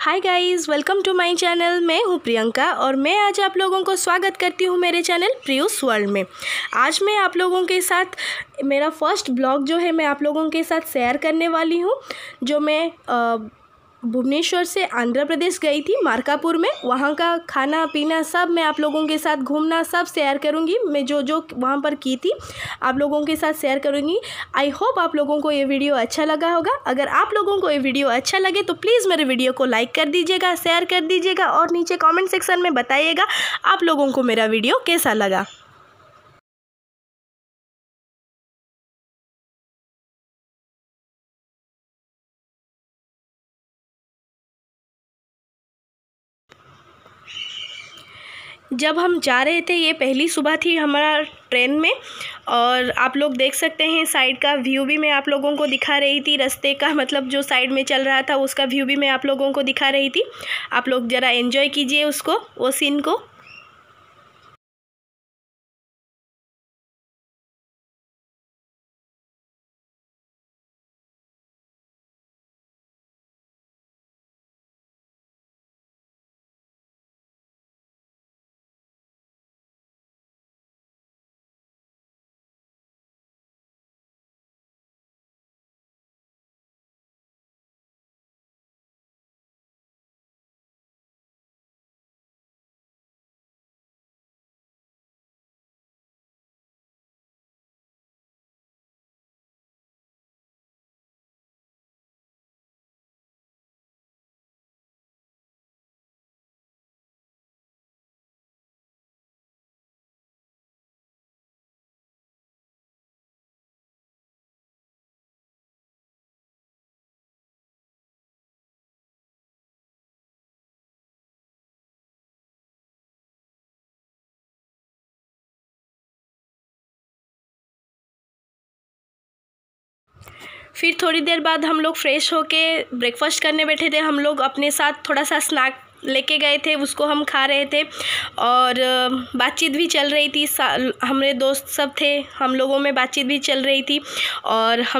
Hi guys, welcome to my channel. मैं हूं प्रियंका और मैं आज आप लोगों को स्वागत करती हूं मेरे चैनल प्रियूस वर्ल्ड में। आज मैं आप लोगों के साथ मेरा फर्स्ट ब्लॉग जो है मैं आप लोगों के साथ शेयर करने वाली हूं, जो मैं भुवनेश्वर से आंध्र प्रदेश गई थी मार्कापुर में। वहाँ का खाना पीना सब मैं आप लोगों के साथ घूमना सब शेयर करूँगी। मैं जो जो वहाँ पर की थी आप लोगों के साथ शेयर करूँगी। आई होप आप लोगों को ये वीडियो अच्छा लगा होगा। अगर आप लोगों को ये वीडियो अच्छा लगे तो प्लीज़ मेरे वीडियो को लाइक कर दीजिएगा, शेयर कर दीजिएगा और नीचे कमेंट सेक्शन में बताइएगा आप लोगों को मेरा वीडियो कैसा लगा। जब हम जा रहे थे ये पहली सुबह थी हमारा ट्रेन में, और आप लोग देख सकते हैं साइड का व्यू भी मैं आप लोगों को दिखा रही थी। रास्ते का मतलब जो साइड में चल रहा था उसका व्यू भी मैं आप लोगों को दिखा रही थी। आप लोग ज़रा एंजॉय कीजिए उसको, वो सीन को। फिर थोड़ी देर बाद हम लोग फ्रेश होके ब्रेकफास्ट करने बैठे थे। हम लोग अपने साथ थोड़ा सा स्नैक लेके गए थे, उसको हम खा रहे थे और बातचीत भी चल रही थी। हमारे दोस्त सब थे, हम लोगों में बातचीत भी चल रही थी। और हम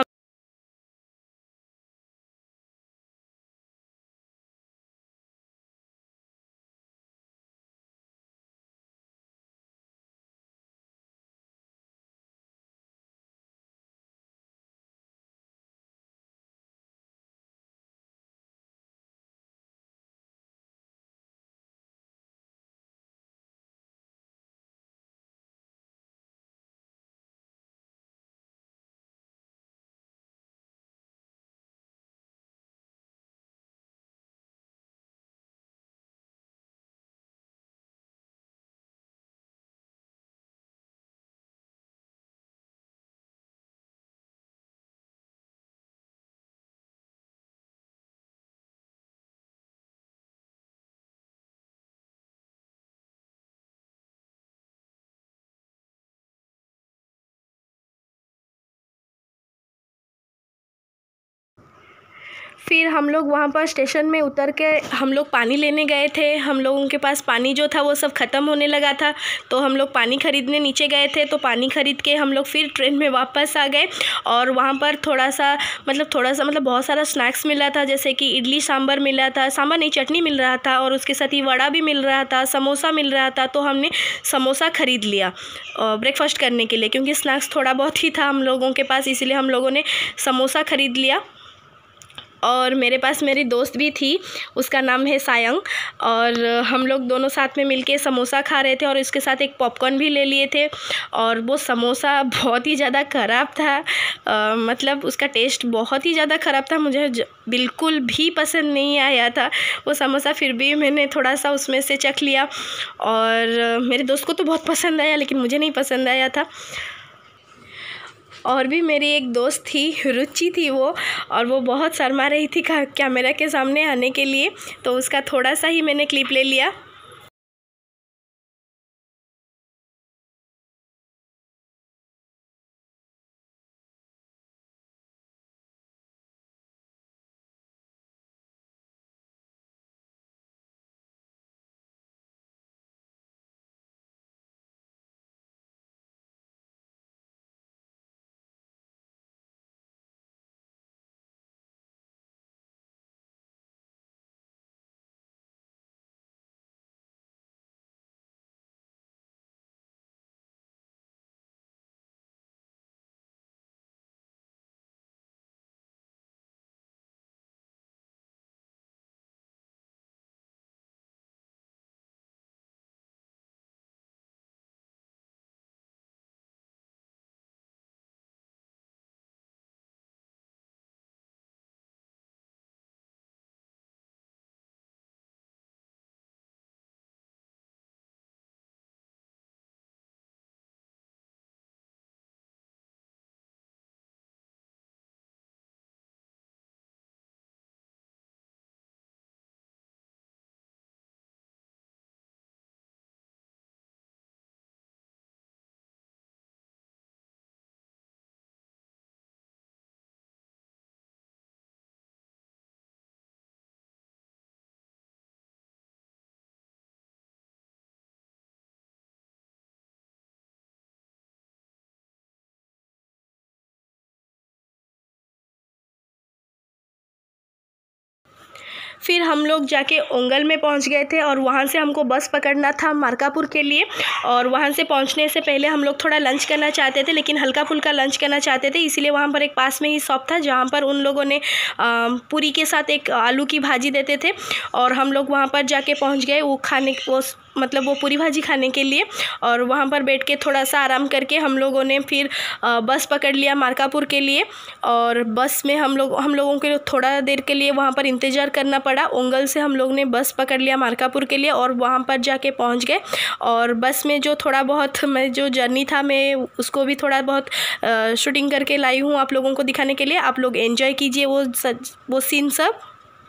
फिर हम लोग वहाँ पर स्टेशन में उतर के हम लोग पानी लेने गए थे। हम लोगों के पास पानी जो था वो सब ख़त्म होने लगा था, तो हम लोग पानी ख़रीदने नीचे गए थे। तो पानी ख़रीद के हम लोग फिर ट्रेन में वापस आ गए। और वहाँ पर थोड़ा सा मतलब बहुत सारा स्नैक्स मिला था, जैसे कि इडली सांभर मिला था, सांभर नहीं चटनी मिल रहा था, और उसके साथ ही वड़ा भी मिल रहा था, समोसा मिल रहा था। तो हमने समोसा ख़रीद लिया ब्रेकफास्ट करने के लिए, क्योंकि स्नैक्स थोड़ा बहुत ही था हम लोगों के पास, इसलिए हम लोगों ने समोसा ख़रीद लिया। और मेरे पास मेरी दोस्त भी थी, उसका नाम है सायंग, और हम लोग दोनों साथ में मिलके समोसा खा रहे थे और इसके साथ एक पॉपकॉर्न भी ले लिए थे। और वो समोसा बहुत ही ज़्यादा ख़राब था, मतलब उसका टेस्ट बहुत ही ज़्यादा ख़राब था। मुझे बिल्कुल भी पसंद नहीं आया था वो समोसा, फिर भी मैंने थोड़ा सा उसमें से चख लिया। और मेरे दोस्त को तो बहुत पसंद आया, लेकिन मुझे नहीं पसंद आया था। और भी मेरी एक दोस्त थी, रुचि थी वो, और वो बहुत शर्मा रही थी कैमरा के सामने आने के लिए, तो उसका थोड़ा सा ही मैंने क्लिप ले लिया। फिर हम लोग जाके ओंगल में पहुंच गए थे और वहां से हमको बस पकड़ना था मार्कापुर के लिए। और वहां से पहुंचने से पहले हम लोग थोड़ा लंच करना चाहते थे, लेकिन हल्का फुल्का लंच करना चाहते थे, इसीलिए वहां पर एक पास में ही शॉप था जहां पर उन लोगों ने पूरी के साथ एक आलू की भाजी देते थे। और हम लोग वहां पर जाके पहुंच गए वो खाने वो मतलब वो पूरी भाजी खाने के लिए। और वहाँ पर बैठ के थोड़ा सा आराम करके हम लोगों ने फिर बस पकड़ लिया मार्कापुर के लिए। और बस में हम लोगों के लिए थोड़ा देर के लिए वहाँ पर इंतज़ार करना पड़ा। ओंगल से हम लोग ने बस पकड़ लिया मार्कापुर के लिए और वहाँ पर जाके पहुँच गए। और बस में जो थोड़ा बहुत मैं जो जर्नी था मैं उसको भी थोड़ा बहुत शूटिंग करके लाई हूँ आप लोगों को दिखाने के लिए। आप लोग एंजॉय कीजिए वो सीन सब।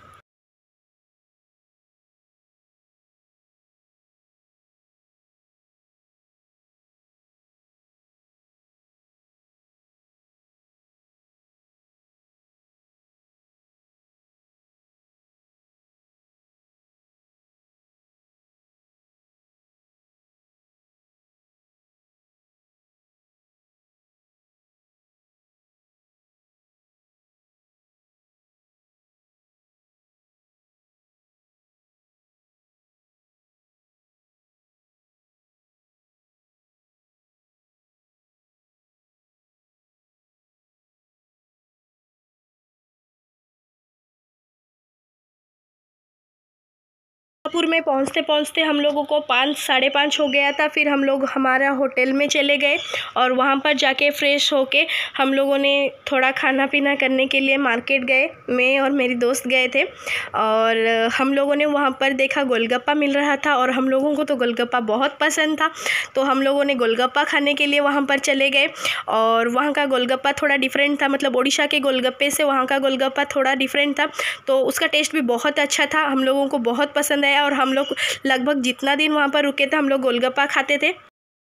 मिर्ज़ापुर में पहुंचते पहुंचते हम लोगों को 5 साढ़े 5 हो गया था। फिर हम लोग हमारा होटल में चले गए और वहां पर जाके फ़्रेश होके हम लोगों ने थोड़ा खाना पीना करने के लिए मार्केट गए। मैं और मेरी दोस्त गए थे और हम लोगों ने वहां पर देखा गोलगप्पा मिल रहा था और हम लोगों को तो गोलगप्पा बहुत पसंद था, तो हम लोगों ने गोलगप्पा खाने के लिए वहां पर चले गए। और वहाँ का गोलगप्पा थोड़ा डिफरेंट था, मतलब उड़ीसा के गोलगप्पे से वहाँ का गोलगप्पा थोड़ा डिफरेंट था, तो उसका टेस्ट भी बहुत अच्छा था। हम लोगों को बहुत पसंद आया और हम लोग लगभग जितना दिन वहाँ पर रुके थे हम लोग गोलगप्पा खाते थे।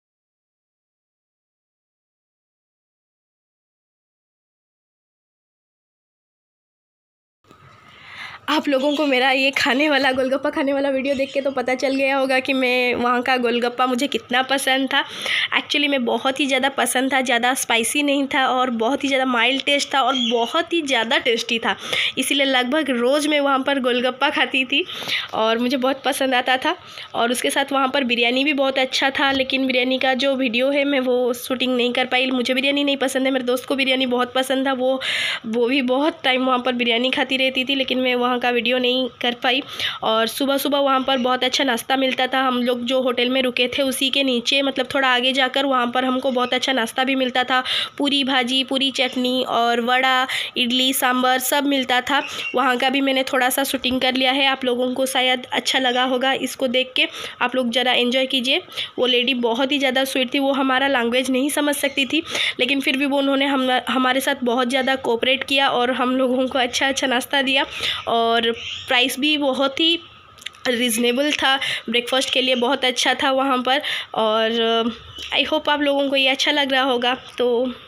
आप लोगों को मेरा ये खाने वाला गोलगप्पा खाने वाला वीडियो देख के तो पता चल गया होगा कि मैं वहाँ का गोलगप्पा मुझे कितना पसंद था। एक्चुअली मैं बहुत ही ज़्यादा पसंद था, ज़्यादा स्पाइसी नहीं था और बहुत ही ज़्यादा माइल्ड टेस्ट था और बहुत ही ज़्यादा टेस्टी था, इसीलिए लगभग रोज़ मैं वहाँ पर गोलगप्पा खाती थी और मुझे बहुत पसंद आता था। और उसके साथ वहाँ पर बिरयानी भी बहुत अच्छा था, लेकिन बिरयानी का जो वीडियो है मैं वो शूटिंग नहीं कर पाई। मुझे बिरयानी नहीं पसंद है, मेरे दोस्त को बिरयानी बहुत पसंद था, वो भी बहुत टाइम वहाँ पर बिरयानी खाती रहती थी, लेकिन मैं वहाँ का वीडियो नहीं कर पाई। और सुबह सुबह वहाँ पर बहुत अच्छा नाश्ता मिलता था। हम लोग जो होटल में रुके थे उसी के नीचे मतलब थोड़ा आगे जाकर वहाँ पर हमको बहुत अच्छा नाश्ता भी मिलता था। पूरी भाजी, पूरी चटनी और वड़ा, इडली, सांभर सब मिलता था। वहाँ का भी मैंने थोड़ा सा शूटिंग कर लिया है, आप लोगों को शायद अच्छा लगा होगा इसको देख के। आप लोग ज़रा एंजॉय कीजिए। वो लेडी बहुत ही ज़्यादा स्वीट थी, वो हमारा लैंग्वेज नहीं समझ सकती थी, लेकिन फिर भी वो उन्होंने हमारे साथ बहुत ज़्यादा कोऑपरेट किया और हम लोगों को अच्छा अच्छा नाश्ता दिया। और प्राइस भी बहुत ही रीज़नेबल था, ब्रेकफास्ट के लिए बहुत अच्छा था वहाँ पर। और आई होप आप लोगों को ये अच्छा लग रहा होगा। तो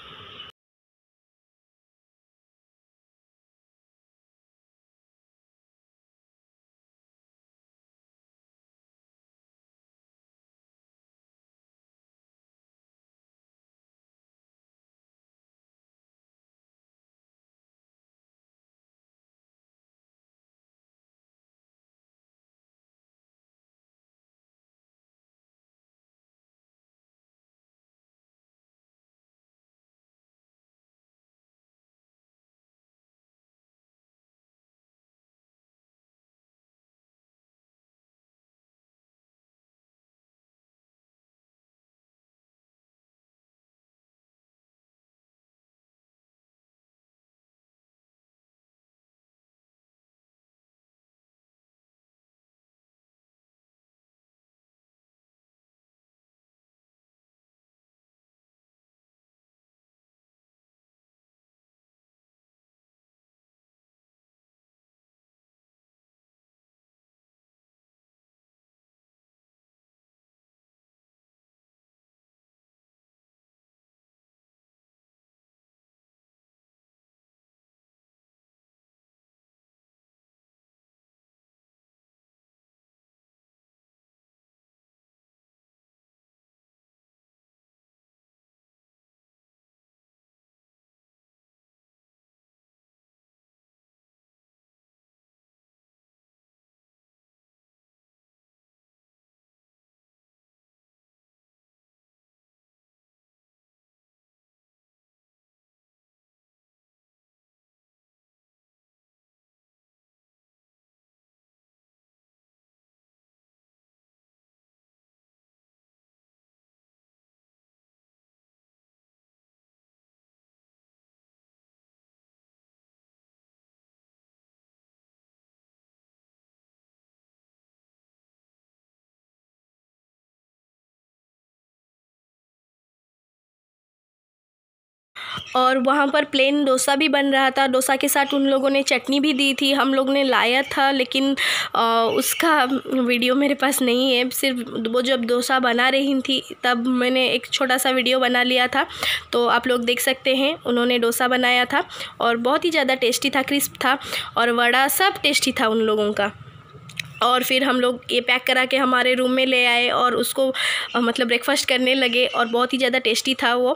और वहाँ पर प्लेन डोसा भी बन रहा था। डोसा के साथ उन लोगों ने चटनी भी दी थी, हम लोग ने लाया था, लेकिन उसका वीडियो मेरे पास नहीं है। सिर्फ वो जब डोसा बना रही थी तब मैंने एक छोटा सा वीडियो बना लिया था, तो आप लोग देख सकते हैं। उन्होंने डोसा बनाया था और बहुत ही ज़्यादा टेस्टी था, क्रिस्प था, और वड़ा सब टेस्टी था उन लोगों का। और फिर हम लोग ये पैक करा के हमारे रूम में ले आए और उसको मतलब ब्रेकफास्ट करने लगे, और बहुत ही ज़्यादा टेस्टी था वो।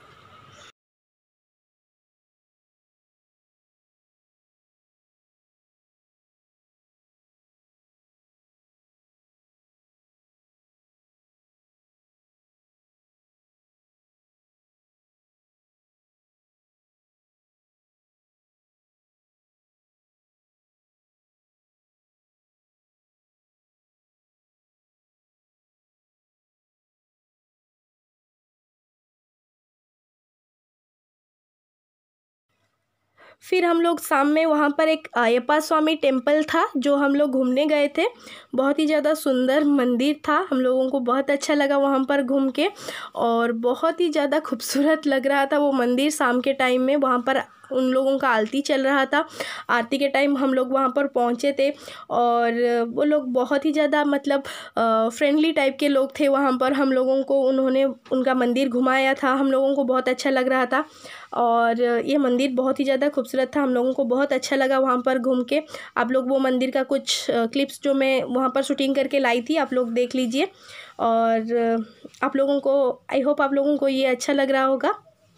फिर हम लोग शाम में वहाँ पर एक अयप्पा स्वामी टेम्पल था जो हम लोग घूमने गए थे। बहुत ही ज़्यादा सुंदर मंदिर था, हम लोगों को बहुत अच्छा लगा वहाँ पर घूम के, और बहुत ही ज़्यादा खूबसूरत लग रहा था वो मंदिर। शाम के टाइम में वहाँ पर उन लोगों का आरती चल रहा था। आरती के टाइम हम लोग वहाँ पर पहुँचे थे, और वो लोग बहुत ही ज़्यादा मतलब फ्रेंडली टाइप के लोग थे वहाँ पर। हम लोगों को उन्होंने उनका मंदिर घुमाया था, हम लोगों को बहुत अच्छा लग रहा था, और ये मंदिर बहुत ही ज़्यादा खूबसूरत था। हम लोगों को बहुत अच्छा लगा वहाँ पर घूम के। आप लोग वो मंदिर का कुछ क्लिप्स जो मैं वहाँ पर शूटिंग करके लाई थी, आप लोग देख लीजिए। और आप लोगों को, आई होप आप लोगों को ये अच्छा लग रहा होगा।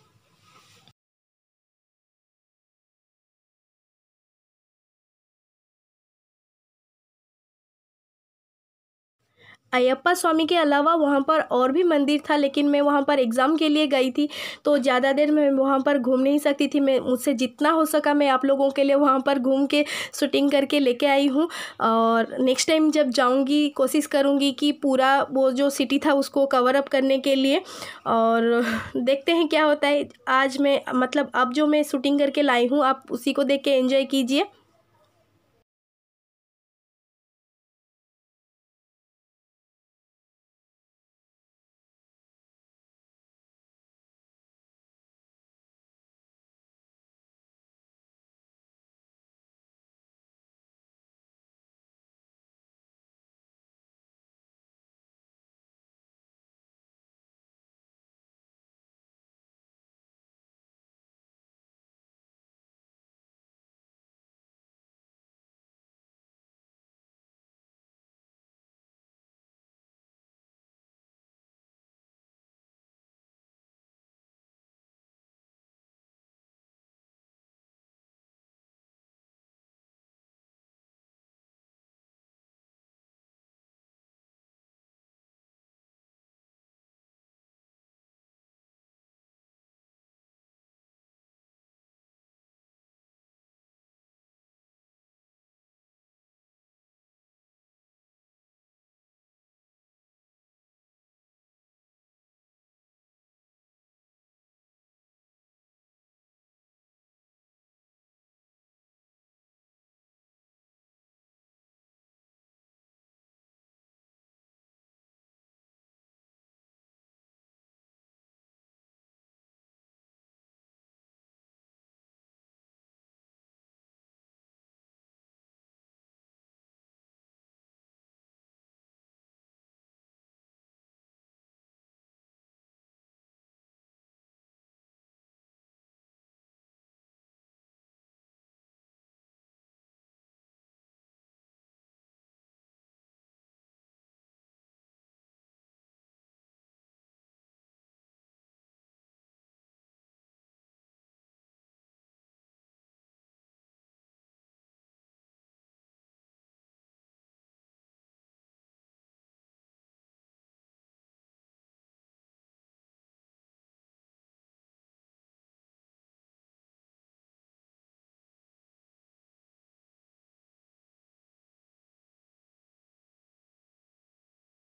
अयप्पा स्वामी के अलावा वहाँ पर और भी मंदिर था, लेकिन मैं वहाँ पर एग्ज़ाम के लिए गई थी, तो ज़्यादा देर मैं वहाँ पर घूम नहीं सकती थी। मैं मुझसे जितना हो सका मैं आप लोगों के लिए वहाँ पर घूम के शूटिंग करके लेके आई हूँ। और नेक्स्ट टाइम जब जाऊँगी कोशिश करूँगी कि पूरा वो जो सिटी था उसको कवर अप करने के लिए, और देखते हैं क्या होता है। आज मैं मतलब अब जो मैं शूटिंग करके लाई हूँ, आप उसी को देख के एंजॉय कीजिए।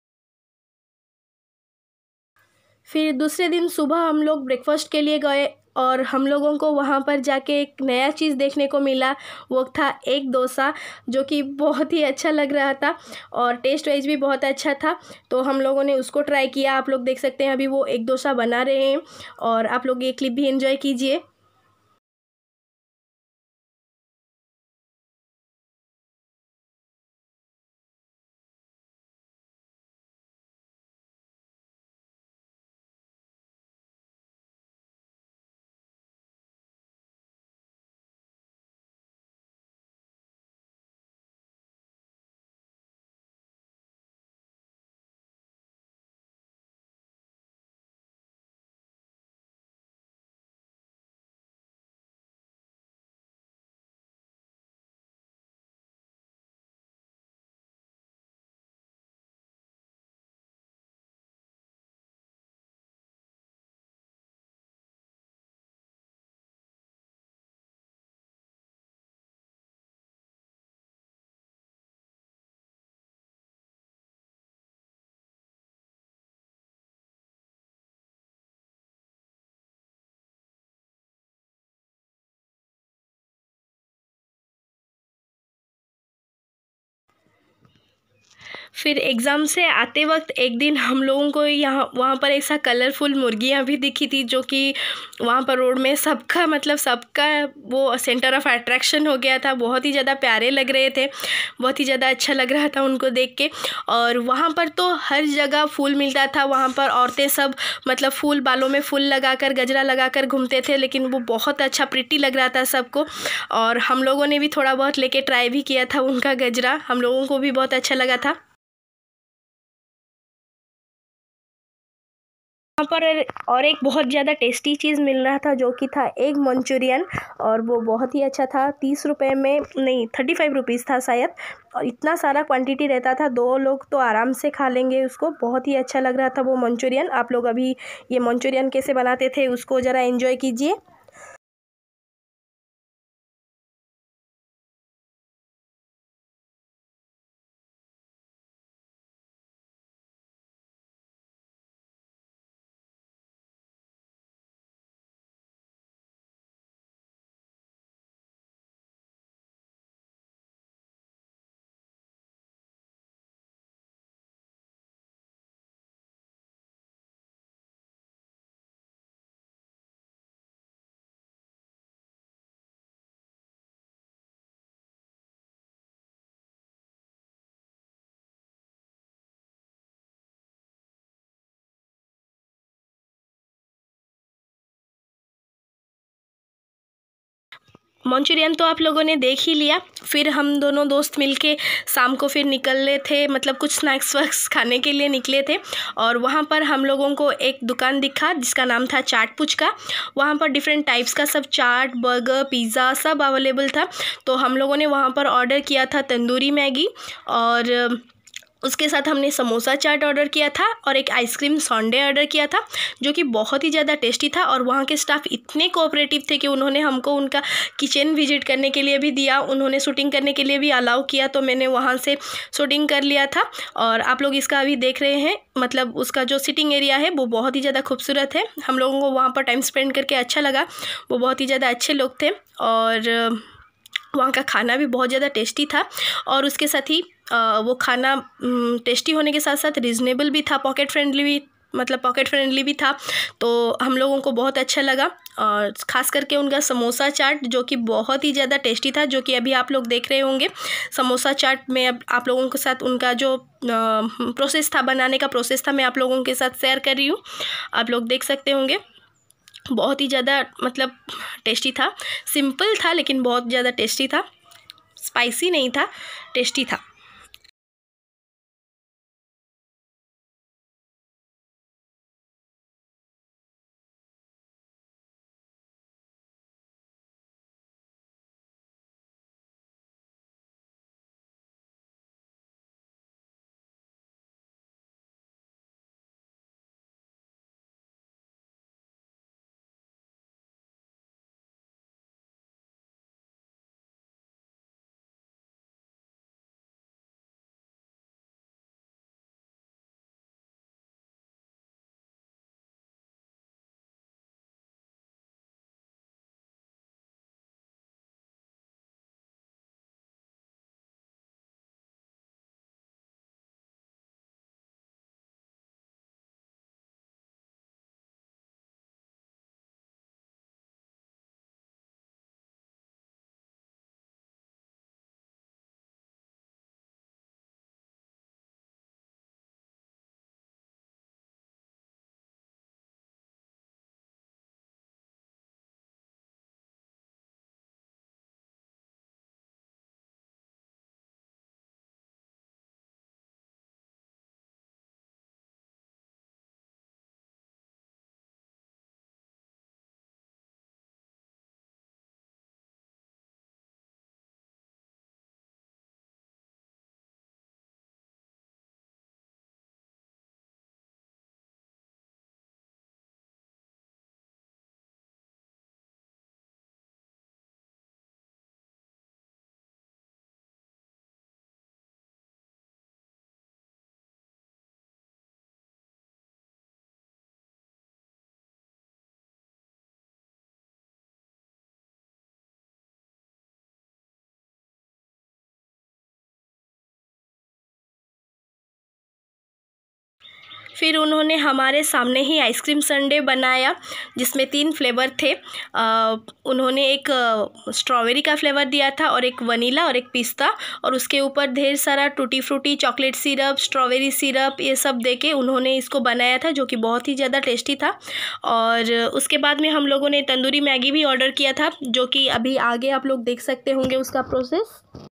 फिर दूसरे दिन सुबह हम लोग ब्रेकफास्ट के लिए गए। और हम लोगों को वहाँ पर जाके एक नया चीज़ देखने को मिला। वो था एग डोसा, जो कि बहुत ही अच्छा लग रहा था और टेस्ट वाइज भी बहुत अच्छा था। तो हम लोगों ने उसको ट्राई किया। आप लोग देख सकते हैं अभी वो एग डोसा बना रहे हैं और आप लोग ये क्लिप भी एंजॉय कीजिए। फिर एग्ज़ाम से आते वक्त एक दिन हम लोगों को यहाँ वहाँ पर ऐसा कलरफुल मुर्गियाँ भी दिखी थी, जो कि वहाँ पर रोड में सबका मतलब सबका वो सेंटर ऑफ अट्रैक्शन हो गया था। बहुत ही ज़्यादा प्यारे लग रहे थे, बहुत ही ज़्यादा अच्छा लग रहा था उनको देख के। और वहाँ पर तो हर जगह फूल मिलता था। वहाँ पर औरतें सब मतलब फूल, बालों में फूल लगाकर, गजरा लगाकर घूमते थे, लेकिन वो बहुत अच्छा प्रिटी लग रहा था सबको। और हम लोगों ने भी थोड़ा बहुत लेके ट्राई भी किया था उनका गजरा, हम लोगों को भी बहुत अच्छा लगा था। वहाँ पर और एक बहुत ज़्यादा टेस्टी चीज़ मिल रहा था, जो कि था एग मंचूरियन। और वो बहुत ही अच्छा था। 30 रुपये में, नहीं 35 रुपीज़ था शायद। और इतना सारा क्वांटिटी रहता था, 2 लोग तो आराम से खा लेंगे उसको। बहुत ही अच्छा लग रहा था वो मंचूरियन। आप लोग अभी ये मंचूरियन कैसे बनाते थे उसको ज़रा एंजॉय कीजिए। मंचूरियन तो आप लोगों ने देख ही लिया। फिर हम दोनों दोस्त मिलके शाम को फिर निकले थे, मतलब कुछ स्नैक्स वैक्स खाने के लिए निकले थे। और वहाँ पर हम लोगों को एक दुकान दिखा जिसका नाम था चाट पुचका। वहाँ पर डिफरेंट टाइप्स का सब चाट, बर्गर, पिज़्ज़ा सब अवेलेबल था। तो हम लोगों ने वहाँ पर ऑर्डर किया था तंदूरी मैगी, और उसके साथ हमने समोसा चाट ऑर्डर किया था और एक आइसक्रीम सॉन्डे ऑर्डर किया था, जो कि बहुत ही ज़्यादा टेस्टी था। और वहाँ के स्टाफ इतने कोऑपरेटिव थे कि उन्होंने हमको उनका किचन विजिट करने के लिए भी दिया, उन्होंने शूटिंग करने के लिए भी अलाउ किया। तो मैंने वहाँ से शूटिंग कर लिया था। और आप लोग इसका अभी देख रहे हैं, मतलब उसका जो सिटिंग एरिया है वो बहुत ही ज़्यादा खूबसूरत है। हम लोगों को वहाँ पर टाइम स्पेंड करके अच्छा लगा। वो बहुत ही ज़्यादा अच्छे लोग थे। और वहाँ का खाना भी बहुत ज़्यादा टेस्टी था। और उसके साथ ही वो खाना टेस्टी होने के साथ साथ रिजनेबल भी था, पॉकेट फ्रेंडली भी, मतलब पॉकेट फ्रेंडली भी था। तो हम लोगों को बहुत अच्छा लगा। और ख़ास करके उनका समोसा चाट, जो कि बहुत ही ज़्यादा टेस्टी था, जो कि अभी आप लोग देख रहे होंगे। समोसा चाट में अब आप लोगों के साथ उनका जो प्रोसेस था, बनाने का प्रोसेस था, मैं आप लोगों के साथ शेयर कर रही हूँ। आप लोग देख सकते होंगे। बहुत ही ज़्यादा मतलब टेस्टी था। सिंपल था लेकिन बहुत ज़्यादा टेस्टी था। स्पाइसी नहीं था, टेस्टी था। फिर उन्होंने हमारे सामने ही आइसक्रीम संडे बनाया जिसमें 3 फ्लेवर थे। उन्होंने एक स्ट्रॉबेरी का फ्लेवर दिया था और एक वनीला और एक पिस्ता, और उसके ऊपर ढेर सारा tutti frutti, chocolate syrup, strawberry syrup ये सब देके उन्होंने इसको बनाया था, जो कि बहुत ही ज़्यादा टेस्टी था। और उसके बाद में हम लोगों ने तंदूरी मैगी भी ऑर्डर किया था, जो कि अभी आगे आप लोग देख सकते होंगे उसका प्रोसेस।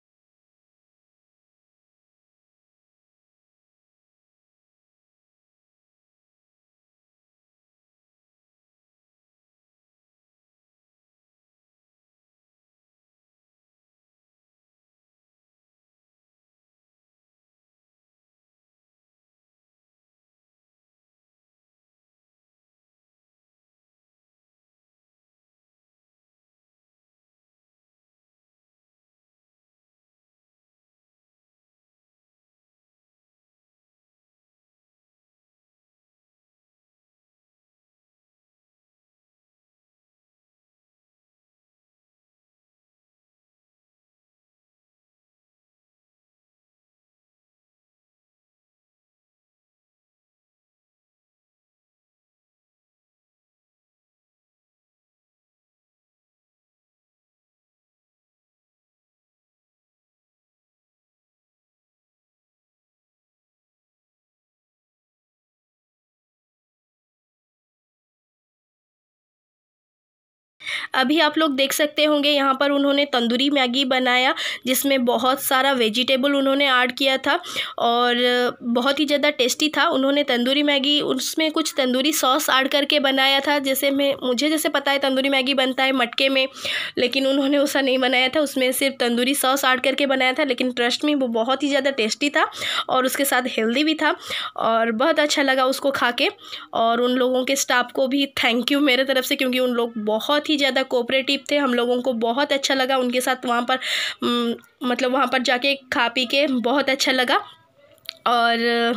अभी आप लोग देख सकते होंगे यहाँ पर उन्होंने तंदूरी मैगी बनाया जिसमें बहुत सारा वेजिटेबल उन्होंने ऐड किया था और बहुत ही ज़्यादा टेस्टी था। उन्होंने तंदूरी मैगी उसमें कुछ तंदूरी सॉस ऐड करके बनाया था। मुझे जैसे पता है तंदूरी मैगी बनता है मटके में, लेकिन उन्होंने वैसा नहीं बनाया था, उसमें सिर्फ तंदूरी सॉस ऐड करके बनाया था। लेकिन ट्रस्ट में वो बहुत ही ज़्यादा टेस्टी था और उसके साथ हेल्दी भी था और बहुत अच्छा लगा उसको खा के। और उन लोगों के स्टाफ को भी थैंक यू मेरे तरफ से, क्योंकि उन लोग बहुत ही ज़्यादा कोऑपरेटिव थे। हम लोगों को बहुत अच्छा लगा उनके साथ वहाँ पर, मतलब वहाँ पर जाके खा पी के बहुत अच्छा लगा। और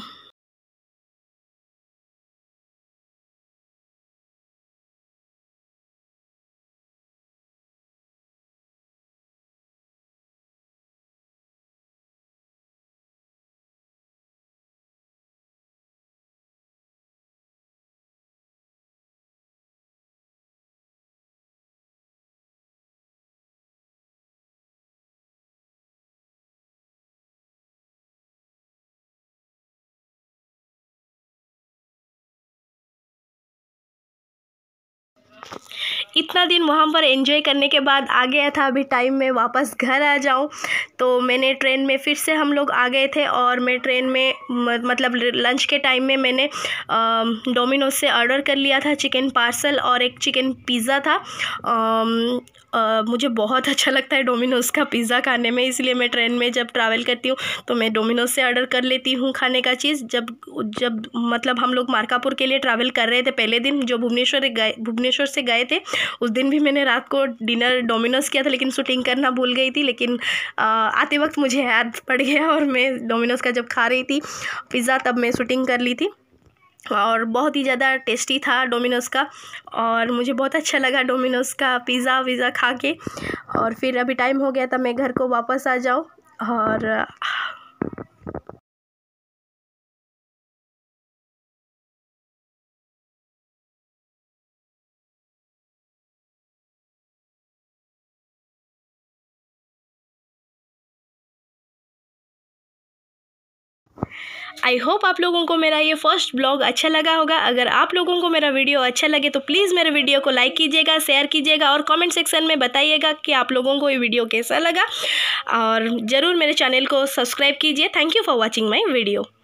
इतना दिन वहाँ पर एंजॉय करने के बाद आ गया था अभी टाइम में वापस घर आ जाऊँ। तो मैंने ट्रेन में फिर से हम लोग आ गए थे और मैं ट्रेन में मतलब लंच के टाइम में मैंने डोमिनोज से ऑर्डर कर लिया था चिकन पार्सल और एक चिकन पिज़्ज़ा था। मुझे बहुत अच्छा लगता है डोमिनोज़ का पिज़्ज़ा खाने में, इसलिए मैं ट्रेन में जब ट्रैवल करती हूँ तो मैं डोमिनोज़ से ऑर्डर कर लेती हूँ खाने का चीज़। जब मतलब हम लोग मार्कापुर के लिए ट्रैवल कर रहे थे पहले दिन, जो भुवनेश्वर से गए थे, उस दिन भी मैंने रात को डिनर डोमिनोज़ किया था, लेकिन शूटिंग करना भूल गई थी। लेकिन आते वक्त मुझे याद पड़ गया और मैं डोमिनोज़ का जब खा रही थी पिज़्ज़ा तब मैं शूटिंग कर ली थी और बहुत ही ज़्यादा टेस्टी था डोमिनोज़ का। और मुझे बहुत अच्छा लगा डोमिनोज़ का पिज़्ज़ा खा के। और फिर अभी टाइम हो गया था मैं घर को वापस आ जाऊँ। और आई होप आप लोगों को मेरा ये फर्स्ट ब्लॉग अच्छा लगा होगा। अगर आप लोगों को मेरा वीडियो अच्छा लगे तो प्लीज़ मेरे वीडियो को लाइक कीजिएगा, शेयर कीजिएगा और कमेंट सेक्शन में बताइएगा कि आप लोगों को ये वीडियो कैसा लगा। और ज़रूर मेरे चैनल को सब्सक्राइब कीजिए। Thank you for watching my video.